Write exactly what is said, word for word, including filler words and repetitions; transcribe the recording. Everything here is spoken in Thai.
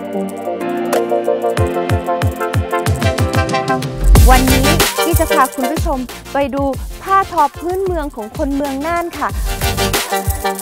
วันนี้ที่จะพาคุณผู้ชมไปดูผ้าทอพื้นเมืองของคนเมืองน่านค่ะ